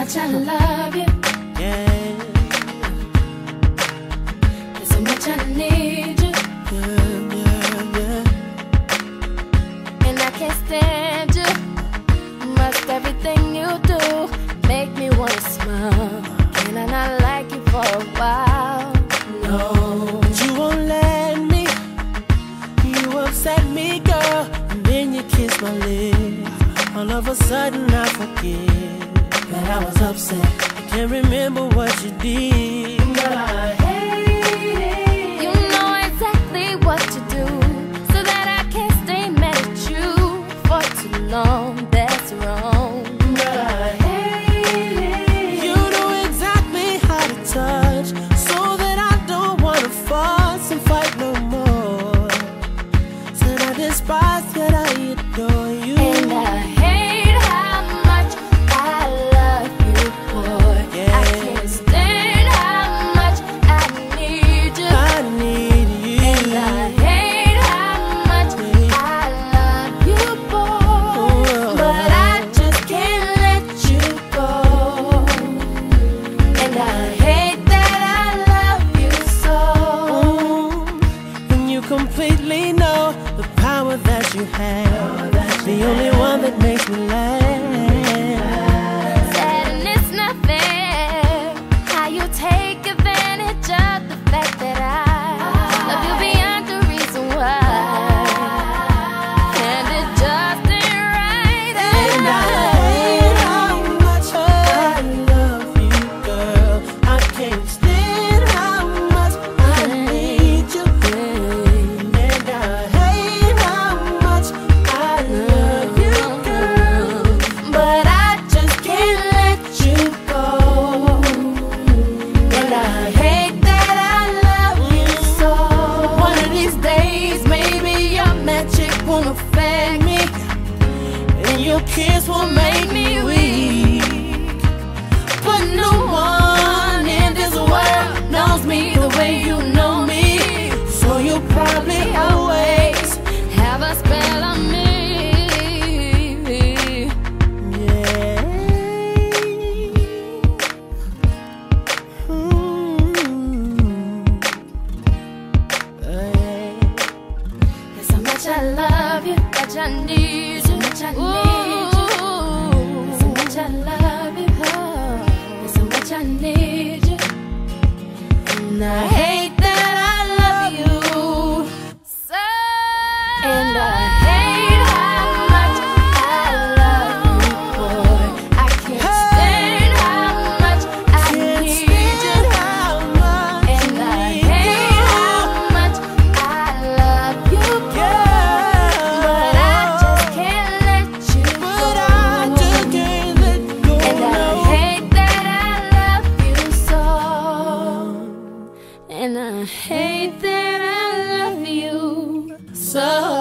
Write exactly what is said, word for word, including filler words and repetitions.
much I love you. Yeah. There's so much I need you. Yeah, yeah, yeah. And I can't stand you. Must everything you do make me wanna smile. Can I not like you for a while? No. But you won't let me. You upset me, girl. And then you kiss my lips. All of a sudden I forget that I was upset. I can't remember what you did. But I hate it. You know exactly what to do, so that I can't stay mad at you for too long. That's wrong. But I hate it. You know exactly how to touch, so that I don't wanna fuss and fight no more. Said I despise, yet I adore you. And I hate how much I love you, boy. Yeah. I can't stand how much I need you. I need you. And I hate how much I love you, boy. But I just can't let you go. And I hate that I love you so. When you completely know the power that you have, the only one that makes me laugh. Sad and it's not fair how you take advantage of the fact that I love you beyond the reason why. And it just ain't right. And I hate how much I love you, girl. I can't stand how much I need you. And I hate how much I love you, girl. But I just can't let you go. And I hate that I love you so. One of these days, maybe your magic won't affect me, And your kiss will make me weak. but no one in this world knows me the way you know me. So you'll probably always, Have a spell on me. yeah. Mm. Hey. There's so much I love you, much I need you, much I need you. There's so much I love you, there's so much I need you. And I hate that I love you so. And I hate how much I love you, boy. I can't stand how much I Can't need stand you. how much And I need hate you. how much I love you, Yeah. but I just can't let you But go. I just can't let go. And I no. hate that I love you so. And I hate that I love you so.